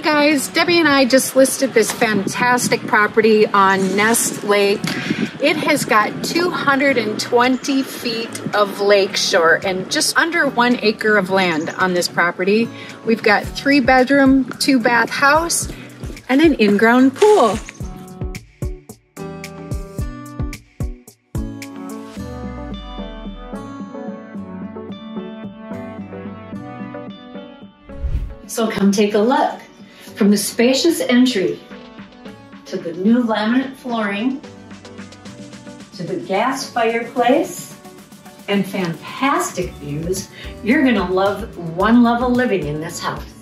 guys, Debbie and I just listed this fantastic property on Nest Lake. It has got 220 feet of lakeshore and just under 1 acre of land on this property. We've got 3-bedroom, 2-bath house and an in-ground pool. So come take a look. From the spacious entry to the new laminate flooring to the gas fireplace and fantastic views, you're gonna love one level living in this house.